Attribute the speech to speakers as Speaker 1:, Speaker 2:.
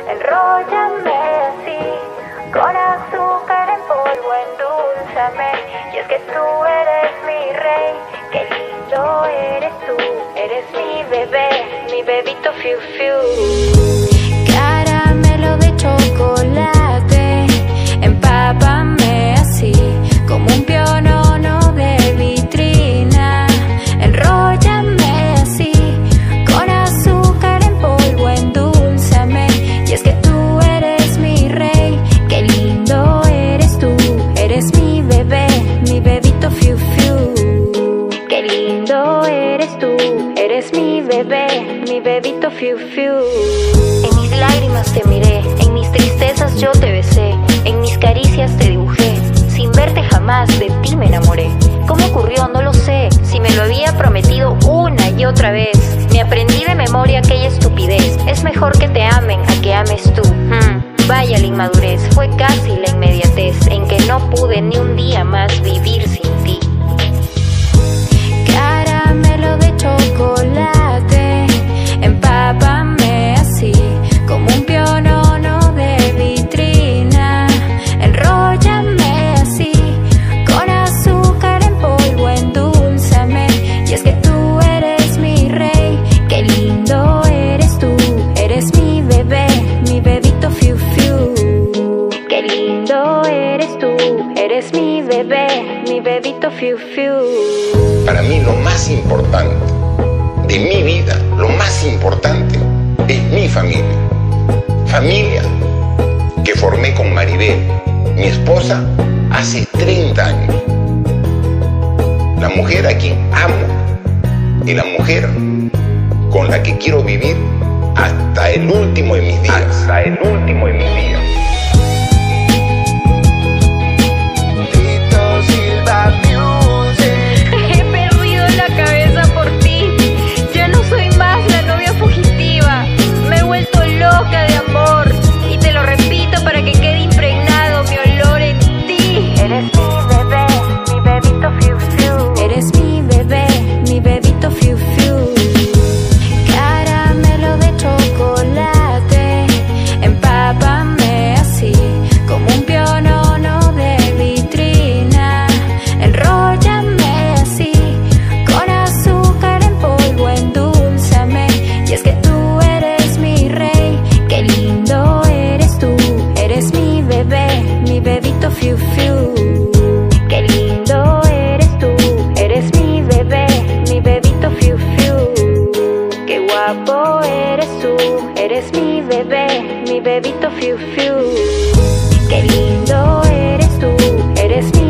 Speaker 1: Enróllame así, con azúcar en polvo, endulzame. Y es que tú eres mi rey, qué lindo eres tú. Eres mi bebito fiu fiu. Caramelo de chocolate, empápame así, como un pionono de vitrina. Enróllame así, con azúcar en polvo, endulzame. Y es que tú eres mi rey, qué lindo eres tú. Eres mi bebito fiu fiu. Qué lindo eres tú, eres mi bebito fiu fiu. En mis lágrimas te miré, en mis tristezas yo te besé, en mis caricias te dibujé. Sin verte jamás de ti me enamoré. ¿Cómo ocurrió? No lo sé. Si me lo había prometido una y otra vez. Me aprendí de memoria aquella estupidez. Es mejor que te amen a que ames tú. Vaya la inmadurez, fue casi la inmediatez en que no pude ni un día más vivir sin ti. Caramelo de chocolate, empápame así, como un pionono de vitrina. Enróllame así, con azúcar en polvo, endulzame. Y es que tú eres mi rey, qué lindo eres tú. Eres mi bebito fiu fiu. Qué lindo eres tú, eres mi bebito fiu fiu.
Speaker 2: Para mí lo más importante de mi vida, lo más importante es mi familia. Familia que formé con Maribel, mi esposa, hace 30 años. La mujer a quien amo y la mujer con la que quiero vivir hasta el último de mis días. Hasta el último de mis días.
Speaker 1: He perdido la cabeza por ti. Ya no soy más la novia fugitiva. Me he vuelto loca de amor. Y te lo repito para que quede impregnado mi olor en ti. Eres mi bebito fiu fiu. Eres mi bebito fiu fiu. Caramelo de chocolate, empápame así, como un pionono de vitrina. Enróllame así, con azúcar en polvo, endulzame. Y es que tú eres mi rey, qué lindo eres tú. Eres mi bebito fiu fiu. Qué lindo eres tú, eres mi bebito fiu fiu. Qué guapo eres tú, eres mi bebito fiu fiu. Qué lindo eres tú, eres mi